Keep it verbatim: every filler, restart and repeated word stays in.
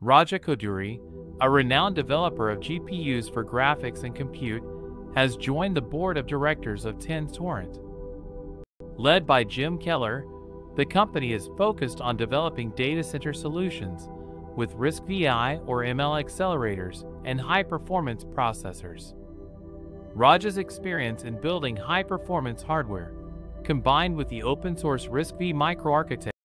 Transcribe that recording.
Raja Koduri, a renowned developer of G P Us for graphics and compute, has joined the board of directors of Tenstorrent. Led by Jim Keller, the company is focused on developing data center solutions with RISC-V or M L accelerators and high-performance processors. Raja's experience in building high-performance hardware, combined with the open-source RISC-V microarchitecture,